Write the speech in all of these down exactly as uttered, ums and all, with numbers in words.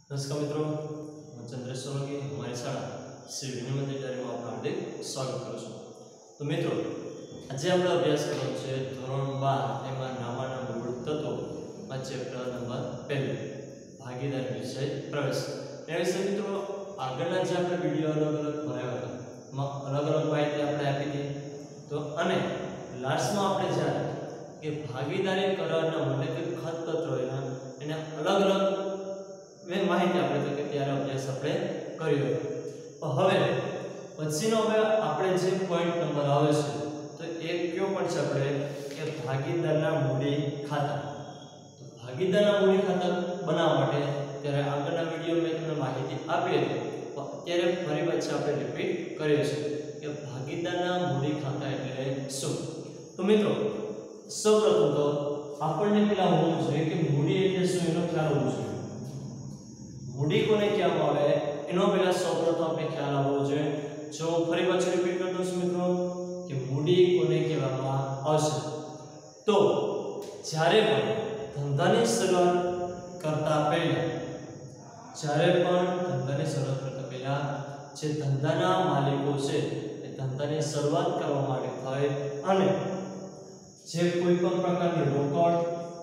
नमस्कार मित्रों, मैं चंद्रेश सोलंकी हमारी शाला श्री विनय मंदिर डायरी में आपका हार्दिक स्वागत करूँ छूं। तो मित्रों, आज આપણે અભ્યાસ કરવાનો છે ધોરણ બાર એમાં નામાના મૂળ તત્વોમાં ચેપ્ટર નંબર પહેલું ભાગીદારી વિષય પ્રવેશ। એ વિશે મિત્રો આગળના જે આપણે વિડિયો અલગ અલગ બનાવ્યા હતા એમાં અલગ અલગ માહિતી આપણે આપી હતી। તો અને લાસ્ટમાં આપણે જ્યારે કે ભાગીદારી કરારના માટે કે ખતપત્ર હોય એને અલગ અલગ वे माहिती आपणे तो के त्यारे अभ्यास आपणे कर्यो। तो हवे पछीनो हवे आपणे जे पॉइंट नंबर आवे छे तो एक क्यो पण छे आपणे के भागीदारना मूडी खाता। तो भागीदारना मूडी खाता बनाववा माटे त्यारे આગળના વિડિયો મેં તમને માહિતી આપી હતી, અત્યારે ફરી પાછા આપણે રિપીટ કરીએ છીએ કે ભાગીદારના મૂડી खाता એટલે શું। તો મિત્રો સૌપ્રથમ તો આપણને પેલા હોવું જોઈએ કે મૂડી એટલે શું એનો ખ્યાલ હોવો જોઈએ। मूडी कोने कहेवामां आवे एनो पहेला सौप्रथम आपणे ख्याल आवવો જોઈએ। जो फरी पाछું रिपीट कर दूं मित्रों कि मूडी कोने कहेवामां आवशे तो જ્યારે પણ ધંધાની શરૂઆત કરતા પહેલા જ્યારે પણ ધંધાની શરૂઆત કરતા પહેલા જે ધંધાના માલિકો છે એ ધંધાની શરૂઆત કરવા માટે થાય અને જે કોઈ પણ પ્રકારની રોકડ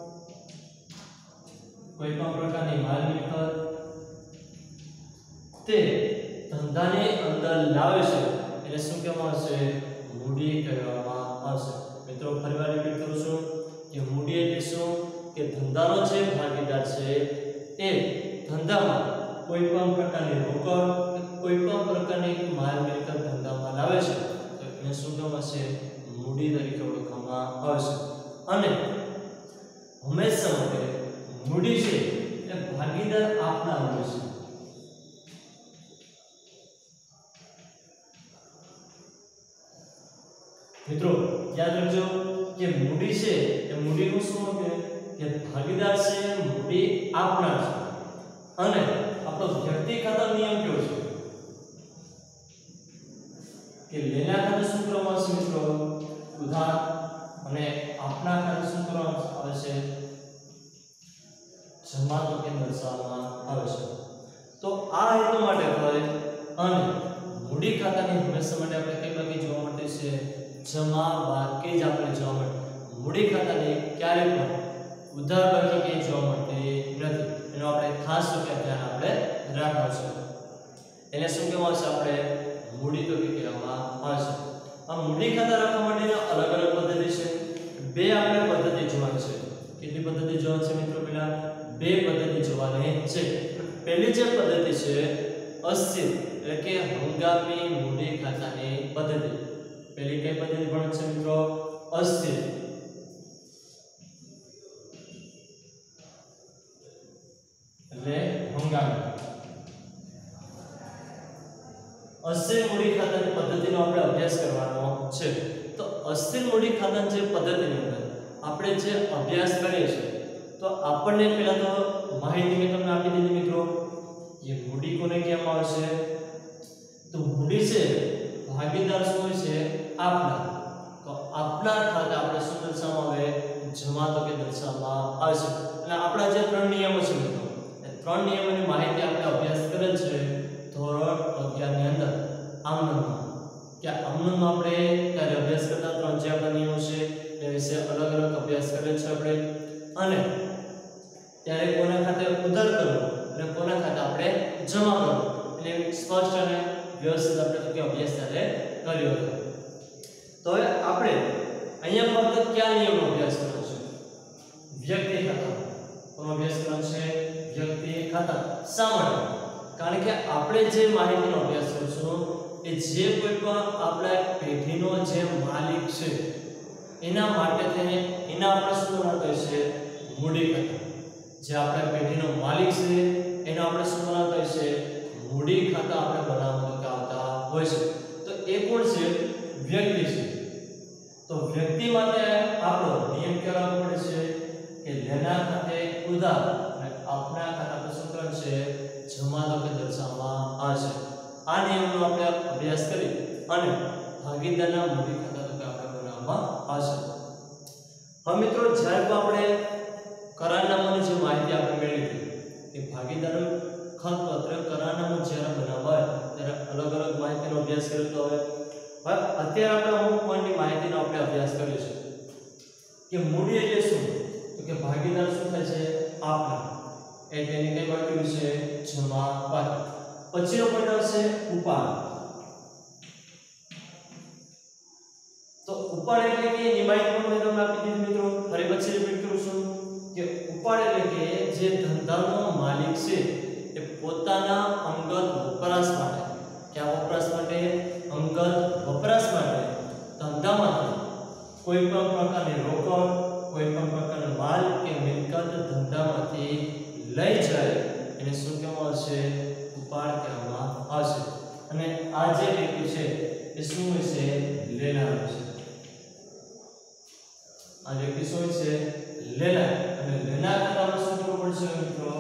કોઈ પણ પ્રકારની માલ મિલકત તે ધંધાની અંદર લાવે છે એટલે શું કહેવામાં આવશે? મૂડી કહેવામાં આવશે। મિત્રો ફરીવાર રિપીટ કરું છું કે મૂડી એટલે શું કે ધંધાનો જે ભાગીદાર છે એ ધંધામાં કોઈ પણ પ્રકારની રોકડ કોઈ પણ પ્રકારની માલ મિલકત ધંધામાં લાવે છે તો એને શું કહેવામાં આવશે? મૂડી તરીકે ઓળખવામાં આવશે। અને હંમેશા માટે મૂડી છે એ ભાગીદાર આપનાર હોય છે। मित्रों याद रखो कि मूडी से ए मूडी को શું કે કે ભાગીદાર છે મૂડી આપનાર છે। અને આપણો વ્યક્તિ ખાતા નિયમ કેવો છે કે લેનાર ખાતે શું કરવામાં આવશે મિત્રો? ઉધાર। અને આપનાર ખાતે શું કરવામાં આવે છે? જમા તો કે દર્શાવવામાં આવે છે। તો આ હેતુ માટે હોય અને મૂડી ખાતાની હંમેશા માટે આપણે કઈ બાકી જોવા મળતી છે? जमा बाकी ज आपणे जोवा मळे। मूडी खातानी क्यारे पण उधार बाकी के जोवा मळती नथी, एनो आपणे खास रूपे ध्यान आपणे રાખવું છે। એને શું કહેવામાં આવશે? આપણે મૂડી તો કહેવામાં આવશે। આ મૂડી ખાતા રાખવા માટેના અલગ અલગ પદ્ધતિ છે। બે આપણે પદ્ધતિ જોવાની છે। કેટલી પદ્ધતિ જોવાની છે મિત્રો? પેલા બે પદ્ધતિ જોવાની છે। પહેલી જે પદ્ધતિ છે અસ્થિર એટલે કે હંગામી મૂડી ખાતાની પદ્ધતિ। पहली कई पद्धति पण छे मित्रों? अस्थिर એટલે હંગામી। अस्थिर मूडी खातानी पद्धतिनो આપણે અભ્યાસ કરવાનો છે। તો अस्थिर मूडी ખાતાની જે પદ્ધતિની અંદર આપણે જે અભ્યાસ કરીએ છીએ તો આપણને પહેલા તો માહિતી મેં તમને આપી દીધી મિત્રો કે મૂડી કોને કહેવામાં આવે છે? તો મૂડી છે ભાગીદાર શું હોય છે? આપનાર। તો આપનાર ખાતે આપણે શું દર્શાવવામાં આવે? જમા તો કે દર્શાવવામાં આવશે। એટલે આપણા જે ત્રણ નિયમો છે મિત્રો એ ત્રણ નિયમોની માહિતી આપણે અભ્યાસ કરેલ છે ધોરણ અગિયાર ની અંદર આમનોંધમાં। કે આમનોંધમાં આપણે ત્યારે અભ્યાસ કરતા ત્રણ જે આપણા નિયમો છે એ વિશે અલગ અલગ અભ્યાસ કરેલ છે આપણે। અને ત્યારે કોના ખાતે ઉધાર કરવો અને કોના ખાતે આપણે જમા કરવો એટલે સ્પષ્ટ અને વ્યવસ્થિત આપણે તો કે અભ્યાસ ત્યારે કર્યો હતો। तो આપણે અહીંયા ફક્ત કયા નિયમનો અભ્યાસ કરવાનો છે? વ્યક્તિ ખાતા। કોનો અભ્યાસ કરવાનો છે? વ્યક્તિ ખાતા। શા માટે? કારણ કે આપણે જે માહિતીનો અભ્યાસ કરીશું એ જે કોઈ પણ આપણા પેઢીનો જે માલિક છે એના માટે તેને એના આપણે શું બનાવતા છે? મૂડી ખાતા। જે આપણા પેઢીનો માલિક છે એનો આપણે શું બનાવતા છે? મૂડી ખાતા આપણે બનાવતા આવતા હોય છે। તો એ કોણ છે? व्यक्ति છે। तो व्यक्ति माटे આપણો નિયમ કેવો પડે છે કે લેનાર ખાતે ઉધાર અને આપનાર ખાતે આપણે શું કરવાનું છે? જમા તો કે દર્શાવવામાં આવશે। આ નિયમનો આપણે અભ્યાસ કરી અને ભાગીદારના મૂડી ખાતા તો કે આપણે બનાવવામાં આવશે। હવે મિત્રો જ્યારે આપણે કરારનામાની જે માહિતી આપણે મેળવી હતી કે ભાગીદારો ખતપત્ર કરારનામું જ્યારે બનાવવા હોય ત્યારે અલગ અલગ માહિતીનો અભ્યાસ કર્યો તો હવે હવે અત્યારે આપણે અમુક પોઈન્ટની માહિતીનો આપણે અભ્યાસ કરીશું કે મૂડી એટલે શું તો કે ભાગીદાર શું થાય છે આપના એટલે એની કઈ બાકી છે જમા બાકી પછીનો પોઈન્ટ આવશે ઉપાડ તો ઉપાડ એટલે કે એની માહિતી પણ મેં તમને આપી દીધી મિત્રો ફરી પછી રિપીટ કરું છું કે ઉપાડ એટલે કે જે ધંધાનો માલિક છે એ પોતાના અંગત વપરાશ માટે કયા વપરાશ માટે અંગત વપરાશ માટે ધંધામાંથી કોઈ પણ પ્રકારની રોકડ કોઈ પણ પ્રકારનો માલ કે મિલકત ધંધામાંથી લઈ જાય એને શું કહેવામાં આવશે ઉપાડ કહેવામાં આવશે અને આ જે વ્યક્તિ છે એ શું છે લેનાર છે આ વ્યક્તિ શું છે લેનાર અને લેનાર ખાતામાં શું કરવું પડશે મિત્રો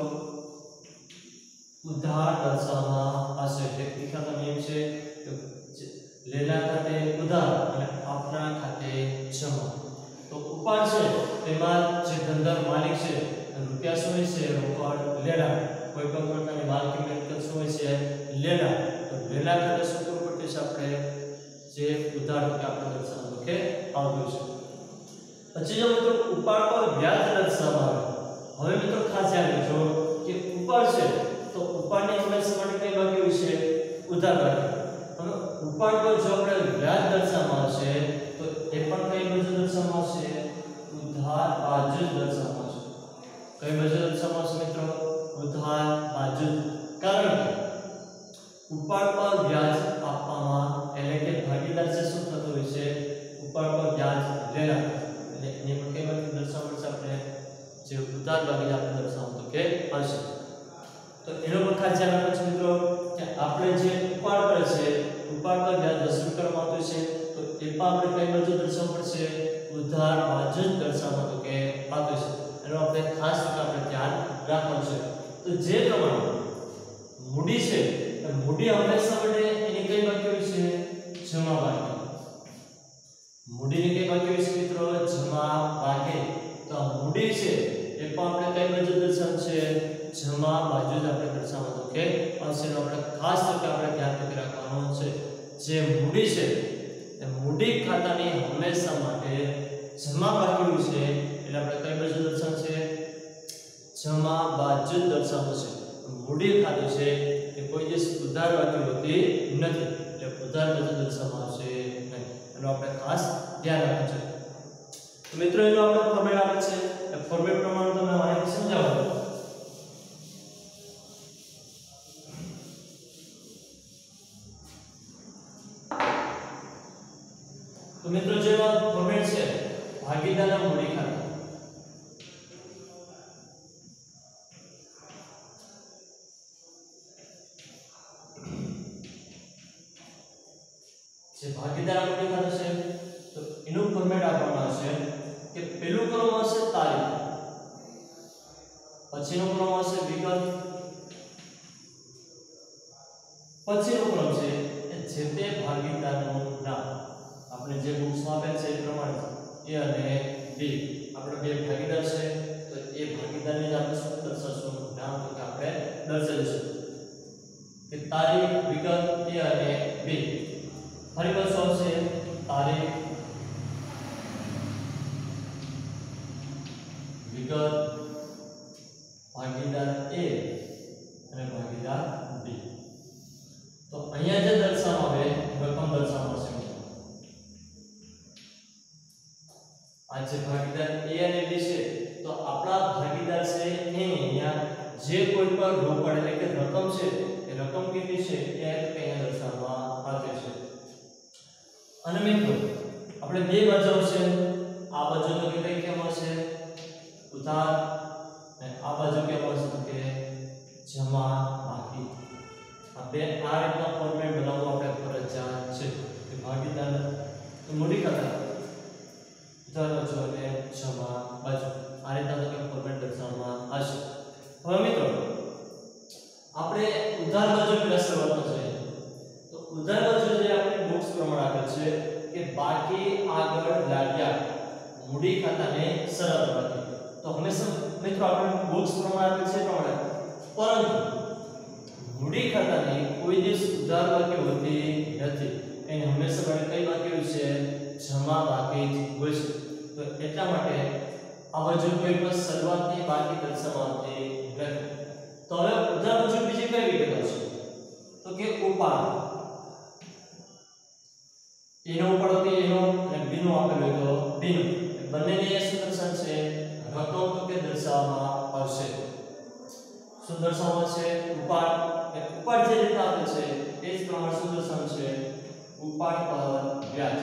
ઉધાર દર્શાવવામાં આવશે વ્યક્તિ ખાતા નિયમ છે લેનાર ખાતે ઉધાર અને આપના ખાતે જમા તો ઉપાડ છે તેમાં જે ધંધાનો માલિક છે રૂપિયા શું છે રોકડ લેનાર કોઈ પણ પ્રકારની માલ કે મિલકત શું છે લેનાર તો લેનાર ખાતે શું કરવું પડશે આપણે જે ઉધાર કે આપણે દર્શાવવાનું કે આવતું છે પછી જો મિત્રો ઉપાડ પર વ્યાજ દર્શાવવામાં આવે હવે મિત્રો ખાસ યાદ રાખજો કે ઉપાડ છે તો ઉપાડની હંમેશા માટે કઈ બાકી હોય છે ઉધાર બાકી હવે ઉપાડ પર જો આપણે વ્યાજ દર્શાવવામાં આવશે તો એ પણ કઈ બાજુ દર્શાવવામાં આવશે ઉધાર બાજુ દર્શાવવામાં આવશે કઈ બાજુ દર્શાવવામાં આવશે મિત્રો ઉધાર બાજુ કારણ કે ઉપાડ પર વ્યાજ આપવામાં એટલે કે ભાગીદાર છે શું થતું હોય છે ઉપાડ પર વ્યાજ લેનાર એટલે એની પણ કઈ બાજુ દર્શાવવું પડશે આપણે જે ઉધાર બાકી આપણે દર્શાવવું તો કે આવશે તો એનો પણ ખાસ ધ્યાન રાખજો મિત્રો કે આપણે જે ઉપાડ કરે છે ઉપાડ પર વ્યાજ વસૂલ કરવામાં આવતું છે તો એ પણ આપણે કઈ બાજુ દર્શાવવું પડશે ઉધાર બાજુ જ દર્શાવવું તો કે આવતું છે એનો આપણે ખાસ આપણે ધ્યાન રાખવાનું છે તો જે પ્રમાણે મૂડી છે મૂડી હંમેશા માટે એની કઈ બાકી હોય છે જમા બાકી મૂડીની કઈ બાકી હોય છે મિત્રો જમા બાકી તો આ મૂડી છે એ પણ આપણે કઈ બાજુ દર્શાવ છે જમા બાજુ જ આપણે દર્શાવવાનું કે આવશેનો આપણે ખાસ તો આપણે ધ્યાન રાખવાનું છે જે મૂડી છે એ મૂડી ખાતાની હંમેશા માટે જમા બાકી હોય છે એટલે આપણે કઈ બાજુ દર્શાવ છે જમા બાજુ જ દર્શાવવું છે મૂડી ખાતું છે એ કોઈ દિવસ ઉધાર બાકી હોતી નથી એટલે ઉધાર બાજુ દર્શાવવામાં આવશે નહીં એનો આપણે ખાસ ધ્યાન રાખવું છે તો મિત્રો એનો આપણે ફોર્મેટ આપે છે એ ફોર્મેટ પ્રમાણે તમે માહિતી સમજાવો તો મિત્રો જે ફોર્મેટ છે ભાગીદારના મૂડી ખાતા જે ભાગીદાર મૂડી ખાતું છે તો એનું ફોર્મેટ આપવામાં આવશે કે પહેલું કોલમ આવશે તારીખ પછીનો કોલમ આવશે વિગત પછીનો કોલમ છે એ જે તે ભાગીદારનું નામ આપણે જે બુક્સમાં આપેલ છે એ પ્રમાણે એ અને બી આપણે બે ભાગીદાર છે તો એ ભાગીદારને જ આપણે શું દર્શાવશું નામ તો કે આપણે દર્શાવીશું કે તારીખ વિગત એ અને બી ફરી પાછું આવશે તારીખ વિગત ભાગીદાર એ અને ભાગીદાર બી તો અહીંયા જે દર્શાવવામાં આવે રકમ દર્શાવવામાં આવશે આ જે ભાગીદાર એ અને બી છે તો આપણા ભાગીદાર છે એ અહીંયા જે કોઈ પણ રોકડ એટલે કે રકમ છે એ રકમ કેટલી છે એ અહીંયા દર્શાવવામાં આવે છે અને મિત્રો આપણે બે બાજુ છે આ બાજુ તો કે કઈ કેમ હશે ઉધાર અને આ બાજુ કેમ હશે તો કે જમા બાકી આ બે આ રીતના ફોર્મેટ બનાવવું આપણે ફરજિયાત છે કે ભાગીદાર તો મૂડી ખાતા ઉધાર બાજુ અને જમા બાજુ આ રીતના તો કે ફોર્મેટ દર્શાવવામાં આવશે હવે મિત્રો આપણે ઉધાર બાજુ પહેલા શરૂઆતમાં જોઈએ તો ઉધાર બાજુ જે આપણે બુક્સ પ્રમાણે આપેલ છે કે બાકી આગળ લાગ્યા મૂડી ખાતાને શરત બાકી તો હંમેશા મિત્રો આપણે બુક્સ પ્રમાણે આપેલ છે પ્રમાણે પરંતુ મૂડી ખાતાની કોઈ દિવસ ઉધાર બાકી હોતી નથી, એને હંમેશા માટે કઈ બાકી હોય છે? જમા બાકી જ હોય છે. તો એટલા માટે આ બાજુ કોઈ પણ શરૂઆતની બાકી દર્શાવતી નથી. તો હવે ઉધાર બાજુ બીજી કઈ વિગત આવશે? તો કે ઉપાડ. એનો ઉપાડો કે એનો અને બીનો આપેલો હોય તો બીનો, બંનેની શું દર્શાવ છે? રકમ તો કે દર્શાવવામાં આવશે. શું દર્શાવવામાં છે? ઉપાડ. એ ઉપાડ જે રીતે આપે છે એ જ પ્રમાણે શું દર્શાવ છે? ઉપાડ પર વ્યાજ.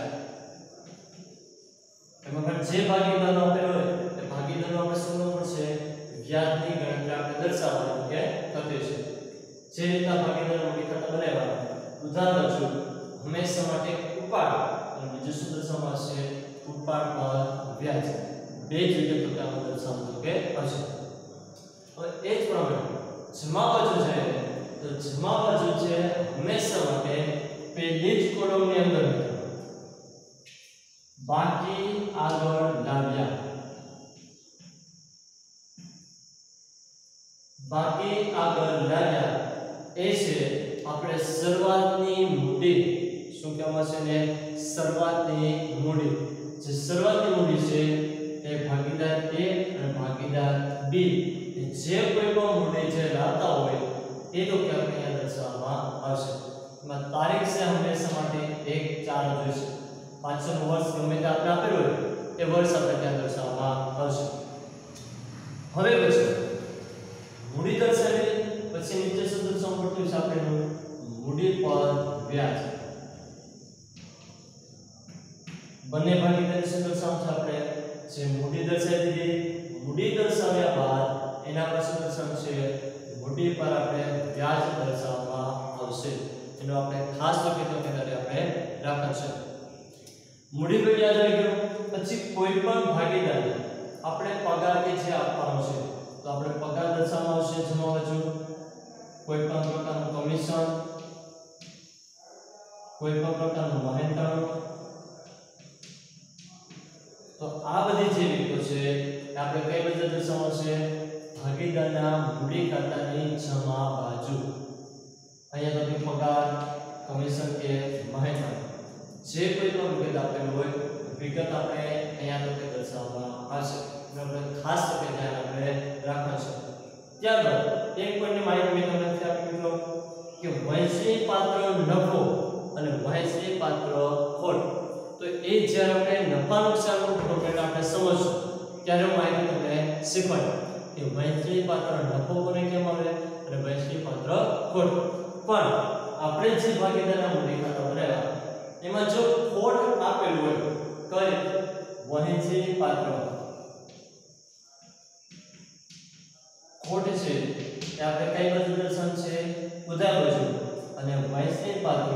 એમાં પણ જે ભાગીદારનો આપેલો હોય એ ભાગીદારનો આપણે શું કરવું પડશે? વ્યાજની ગણતરી આપણે દર્શાવવાની કે થતી છે. જે રીતે ભાગીદાર મૂડી ખાતા બનાવવાના, ઉધાર બાજુ હંમેશા માટે ઉપાડ અને બીજું શું દર્શાવવામાં આવશે? ઉપાડ પર વ્યાજ. બે જ વિગતો કે આપણે દર્શાવવાનું કે હશે. હવે એ જ પ્રમાણે જમા બાજુ છે તો જમા બાજુ છે હંમેશા માટે પહેલી જ કોલમની અંદર બાકી આગળ લાવ્યા. બાકી આગળ લાવ્યા એ છે આપણે શરૂઆતની મૂડી. શું કહેવામાં છે ને? શરૂઆતની મૂડી. જે શરૂઆતની મૂડી છે એ ભાગીદાર A અને ભાગીદાર B જે કોઈ પણ મૂડી જે લાવતા હોય એ તો કે આપણે અહીંયા દર્શાવવામાં આવશે. એમાં તારીખ છે હંમેશા માટે એક ચાર જોઈશે. પાછળનું વર્ષ ગમે તે આપણે આપેલું હોય એ વર્ષ આપણે ત્યાં દર્શાવવામાં આવશે. હવે પછી મૂડી દર્શાવી પછી નીચે શું દર્શાવવું પડતું છે? આપણે મૂડી પર વ્યાજ. બંને ભાગીદારી શું દર્શાવવું છે? આપણે જે મૂડી દર્શાવી દીધી, મૂડી દર્શાવ્યા બાદ એના પર શું દર્શાવવું છે? મૂડી પર આપણે વ્યાજ દર્શાવવામાં આવશે. એનો આપણે ખાસ તો કે આપણે રાખશું. મૂડી પર વ્યાજ આવી ગયું. પછી કોઈ પણ ભાગીદાર આપણે પગાર કે જે આપવાનો છે તો આપણે પગાર દર્શાવવામાં આવશે જમા બાજુ. કોઈ પણ પ્રકારનું કમિશન, કોઈ પણ પ્રકારનું મહેનતાણું. તો આ બધી જે વિગતો છે આપણે કઈ બાજુ દર્શાવવાનું છે? ભાગીદારના મૂડી ખાતાની જમા બાજુ. અહીંયા તો પગાર, કમિશન કે મહેનતાણું જે કોઈ પણ વિગત આપેલું હોય વિગત આપણે અહીંયા તો કે દર્શાવવામાં આવશે. આપણે ખાસ તો કે ધ્યાન આપણે રાખવાનું છે. ત્યારબાદ એક પોઈન્ટની માહિતી મેં તમને આપી મિત્રો કે વહેંચણી પાત્ર નફો અને વહેંચણી પાત્ર ખોટ. તો એ જ્યારે આપણે નફા નુકસાનનું ફોર્મેટ આપણે સમજશું ત્યારે માહિતી તમને શીખવાડું કે વહેંચણી પાત્ર નફો કોને કહેવામાં આવે અને વહેંચણી પાત્ર ખોટ. પણ આપણે જે ભાગીદારના મૂડી ખાતા બનાવ્યા એમાં જો ખોટ આપેલું હોય કઈ વહેંચણી પાત્ર ખોટ છે એ આપણે કઈ બાજુ દર્શાવ છે? ઉધાર બાજુ. અને વહેંચણી પાત્ર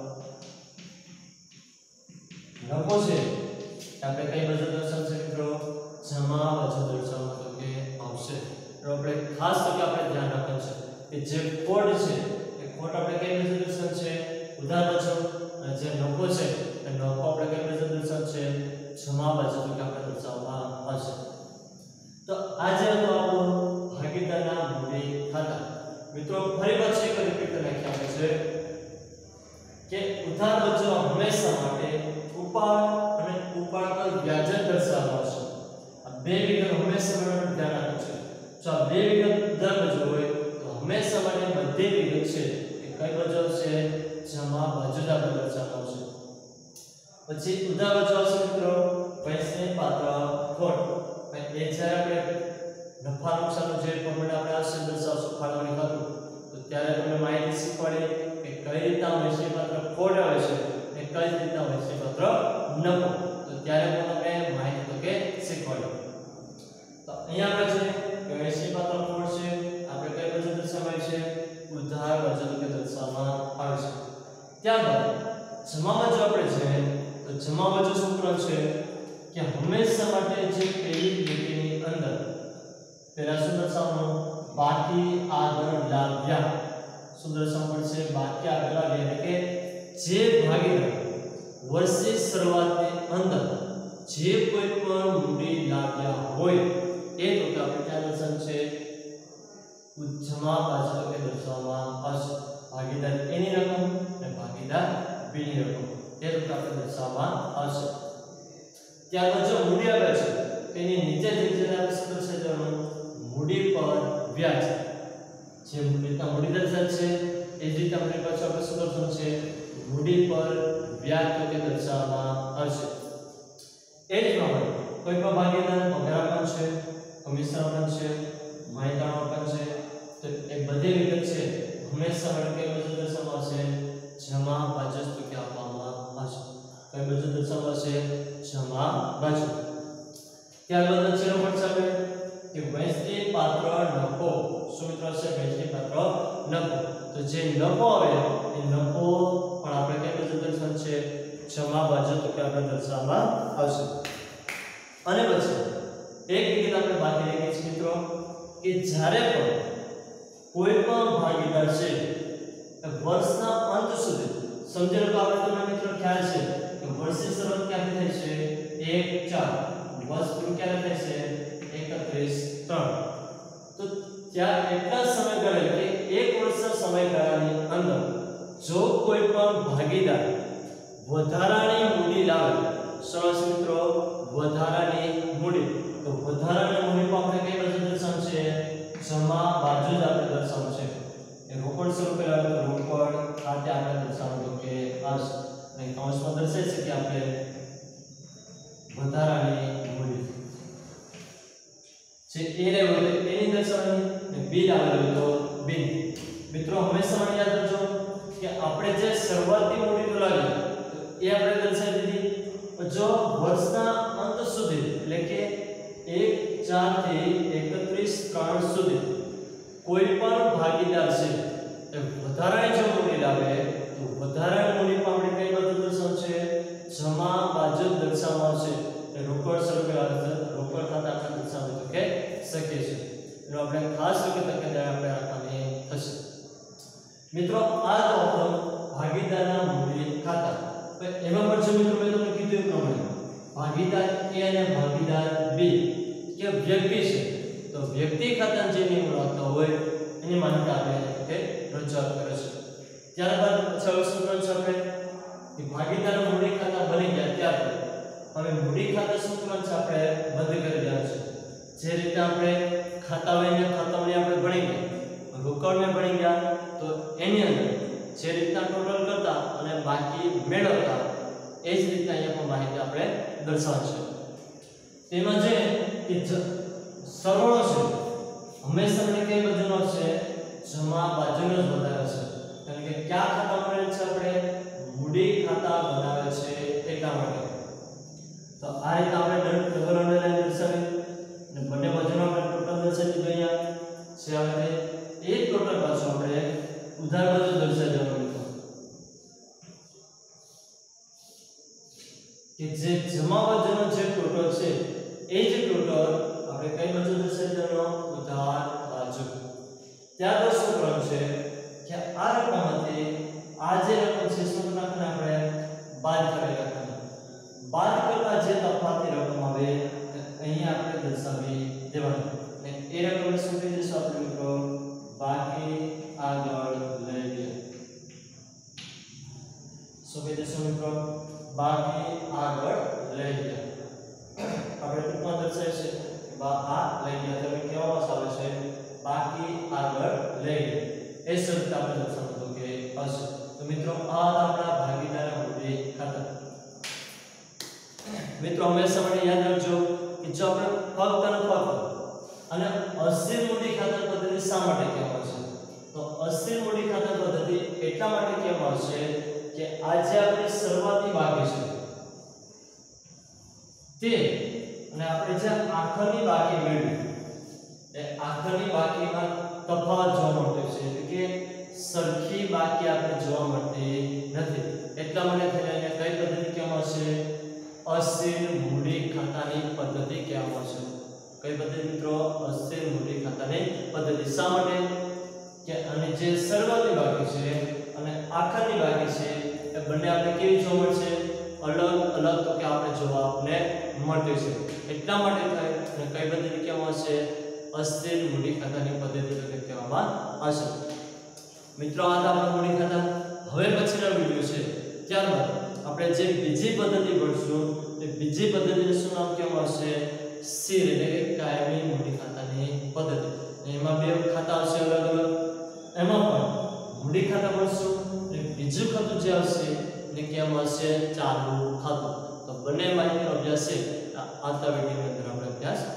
નફો છે આપણે કઈ બાજુ દર્શાવશે મિત્રો? જમા બાજુ દર્શાવવામાં તો કે આવશે. તો આપણે ખાસ તો કે આપણે ધ્યાન રાખવાનું છે કે જે ખોટ છે એ ખોટ આપણે કઈ બાજુ દર્શાવશે? ઉધાર બાજુ. અને જે નફો છે એ નફો આપણે કઈ બાજુ દર્શાવશે? જમા બાજુ તો કે આપણે દર્શાવવામાં આવશે. તો આજે તો આપણું ભાગીદારના મૂડી ખાતા. મિત્રો ફરી પાછું એક રિપીટ કરી નાખ્યા છે કે ઉધાર બાજુ હંમેશા માટે ઉપાડ અને ઉપાડ પર વ્યાજ દર્શાવવામાં આવશે. આ બે વિગત હંમેશા માટે ધ્યાન રાખવું છે. જો આ બે વિગત ઉધાર બાજુ હોય તો હંમેશા માટે બધી વિગત છે એ કઈ બાજુ આવશે? જમા બાજુ જ આપણે દર્શાવવામાં આવશે. પછી ઉધાર બાજુ આવશે મિત્રો વહેંચણી પાત્ર ખોટ. એ જ્યારે આપણે નફા નુકસાનનું જે ફોર્મેટ આપણે આવશે દર્શાવશું ફાળવણી ખાતું તો ત્યારે તમને માહિતી શીખવાડી કે કઈ રીતના વહેંચણી પાત્ર ખોટ આવે છે અને કઈ રીતના વહેંચણી પાત્ર નફો. તો ત્યારે પણ તમને માહિતી તો કે શીખવાડી. તો અહીંયા આપણે છે કે વહેંચણી પાત્ર ખોટ છે આપણે કઈ બાજુ દર્શાવાય છે? ઉધાર બાજુ કે દર્શાવવામાં આવે છે. ત્યારબાદ જમા બાજુ આપણે છે તો જમા બાજુ સૂત્ર છે કે હંમેશા માટે જે પેલી લીટીની અંદર પહેલા શું દર્શાવવાનું? બાકી આગળ લાવ્યા. શું દર્શાવવું પડશે? બાકી આગળ લાવ્યા એટલે કે જે ભાગીદાર વર્ષની શરૂઆતની અંદર જે કોઈ પણ મૂડી લાવ્યા હોય એ તો કે આપણે ત્યાં દર્શાવ છે જમા બાજુ કે દર્શાવવામાં આવશે. એ રીતે આપણે દર્શાવવામાં આવશે. ત્યારબાદ જો મૂડી આવે છે તેની નીચે જે રીતે આપણે શું દર્શાવવાનું મૂડી પર વ્યાજ જે રીતના મૂડી દર્શાવે છે એ જ રીતે આપણે પાછું આપણે શું કરવાનું છે મૂડી પર વ્યાજ તો કે દર્શાવવામાં આવશે. એ જ પ્રમાણે કોઈ પણ ભાગીદારને પગાર આપવાનો છે, કમિશન આપવાનું છે, માહિતી આપવાનું છે તો એ બધી વિગત છે હંમેશા આપણે કઈ બાજુ દર્શાવવામાં આવશે જમા બાજુ તો કે આપવામાં આવશે. કઈ બાજુ દર્શાવવામાં આવશે જમા બાજુ. ત્યારબાદ છેલ્લો પણ છે કે વહેંચણી પાત્ર નફો. શું મિત્રો છે વહેંચણી પાત્ર નફો. તો જે નફો આવે એ નફો પણ આપણે કઈ બાજુ દર્શાવવાનું છે જમા બાજુ તો કે આપણે દર્શાવવામાં આવશે. અને પછી એક વિગત આપણે બાકી રહી ગઈ છે મિત્રો કે જ્યારે પણ કોઈ પણ ભાગીદાર છે વર્ષના અંત સુધી સમજી લો કે આપણે તમને મિત્રો ખ્યાલ છે કે વર્ષની શરૂઆત ક્યાંથી થાય છે એક ચાર, વર્ષ પૂરું ક્યારે થાય છે એકત્રીસ ત્રણ. તો ત્યાં એટલા સમયગાળે કે એક વર્ષના સમયગાળાની અંદર જો કોઈ પણ ભાગીદાર વધારાની મૂડી લાવે, સરસ મિત્રો વધારાની મૂડી, તો વધારાની મૂડી પણ આપણે કઈ બાજુ દર્શાવવાનું છે જમા બાજુ જ આપણે દર્શાવવાનું છે. એ રોકડ સ્વરૂપે લાવે તો રોકડ ખાતે આપણે દર્શાવવાનું કે આવશે. અને કૌંસમાં દર્શાવે છે કે આપણે વધારાની મૂડી જે એ લેવલ એની દર્શાવવાની અને બિલ આવેલું તો બિલ. મિત્રો હંમેશા મને યાદ રાખજો કે આપણે જે શરૂઆતની મૂડી તો લાવી તો એ આપણે દર્શાવી દીધી. જો વર્ષના અંત સુધી એટલે કે એક ચાર થી એકત્રીસ ત્રણ સુધી કોઈ પણ ભાગીદાર છે એ વધારાની જો મૂડી લાવે તો વધારાની મૂડી પણ આપણે કઈ બાજુ દર્શાવવાનું છે જમા બાજુ દર્શાવવામાં આવશે. એ રોકડ સ્વરૂપે આવશે, રોકડ ખાતે આપણે દર્શાવી તો કે શકીએ છીએ. એનો આપણે ખાસ રીતે તકેદારી આપણે રાખવાની થશે. મિત્રો આ તો આપણો ભાગીદારના મૂડી ખાતા. એમાં પણ જો મિત્રો મેં તમને કીધું એ પ્રમાણે ભાગીદાર એ અને ભાગીદાર બી કે વ્યક્તિ છે તો વ્યક્તિ ખાતા જે નિયમો રાખતા હોય એની માહિતી આપણે કે રજૂઆત કરે છે. ત્યારબાદ છ સૂત્ર છે આપણે કે ભાગીદાર મૂડી ખાતા બની ગયા ત્યારબાદ હવે મૂડી ખાતા સૂત્ર છે આપણે બંધ કરી દેવાનું છે. જે રીતે આપણે ખાતા વહીને ખાતાવણી આપણે ભણી ગયા, રોકડને ભણી ગયા તો એની અંદર જે રીતના ટોટલ કરતા અને બાકી મેળવતા એ જ રીતના અહીંયા પણ માહિતી આપણે દર્શાવશે. તેમાં જે કે સરવાળો છે હંમેશા આપણે કઈ બાજુનો છે જમા બાજુનો જ વધારે છે. કારણ કે કયા ખાતા મળે છે આપણે મૂડી ખાતા બનાવે છે એટલા માટે. તો આ રીતે આપણે ડબલ અંડરલાઈન દર્શાવી અને બંને બાજુનો આપણે ટોટલ દર્શાવી દીધું અહીંયા છે. હવે એ ટોટલ પાછું આપણે ઉધાર બાજુ દર્શાવી દેવાનું કે જે જમા બાજુનો જે ટોટલ છે એ જ ટોટલ આપણે કઈ બાજુ દર્શાવી દેવાનો ઉધાર બાજુ. ત્યારબાદ શું કરવાનું છે કે આ રકમમાંથી આ જે રકમ છે શું નાખવાના આપણે બાદ કરી નાખવાના. બાદ કરતા જે તફાવતી રકમ આવે અહીંયા આપણે દર્શાવી દેવાની. અને એ રકમને શું કહી દઈશું આપણે મિત્રો બાકી આગળ લઈ લે. શું કહી દઈશું મિત્રો બાકી આગળ લઈ લે. આપણે ટૂંકમાં દર્શાવી છે બા આ લઈ ગયા તમે કેવા આવે છે બાકી આગળ લઈ લે. એ શબ્દ આપણે દર્શાવતો કે હશે. તો મિત્રો આ આપણા ભાગીદાર મૂડી ખાતા. મિત્રો હંમેશા મને યાદ રાખજો કે જો આપણે ફક્ત અને ફક્ત અને અસ્થિર મૂડી ખાતા પદ્ધતિ શા માટે કહેવામાં છે તો અસ્થિર મૂડી ખાતા પદ્ધતિ એટલા માટે કહેવામાં આવશે કે આજે આપણી શરૂઆતની બાકી છે તે અને આપણે જે આખરની બાકી મેળવી એ આખરની બાકીમાં તફાવત જોવા મળતો છે. એટલે કે સરખી બાકી આપણે જોવા મળતી નથી. એટલા માટે થઈને કઈ પદ્ધતિ કહેવામાં આવશે અસ્થિર મૂડી ખાતાની પદ્ધતિ કહેવામાં આવશે. કઈ પદ્ધતિ મિત્રો અસ્થિર મૂડી ખાતાની પદ્ધતિ. શા માટે કે અને જે શરૂઆતની બાકી છે અને આખરની બાકી છે એ બંને આપણે કેવી જોવા મળશે અલગ અલગ તો કે આપણે જોવા આપણે મળતી છે. એટલા માટે થાય અને કઈ પદ્ધતિ કહેવામાં આવશે અસ્થિર મૂડી ખાતાની પદ્ધતિ તરીકે કહેવામાં આવશે. મિત્રો આ આપણા મૂડી ખાતા. હવે પછીનો વિડિયો છે ત્યારબાદ આપણે જે બીજી પદ્ધતિ ભણશું એ બીજી પદ્ધતિનું શું નામ કહેવામાં આવશે? સ્થિર એટલે કે કાયમી મૂડી ખાતાની પદ્ધતિ. એમાં બે ખાતા આવશે અલગ અલગ. એમાં પણ મૂડી ખાતા ભણશું અને બીજું ખાતું જે આવશે એને કહેવામાં આવશે ચાલુ ખાતું. તો બંને માહિતીનો અભ્યાસ છે આવતા વિડીયોની અંદર આપણે અભ્યાસ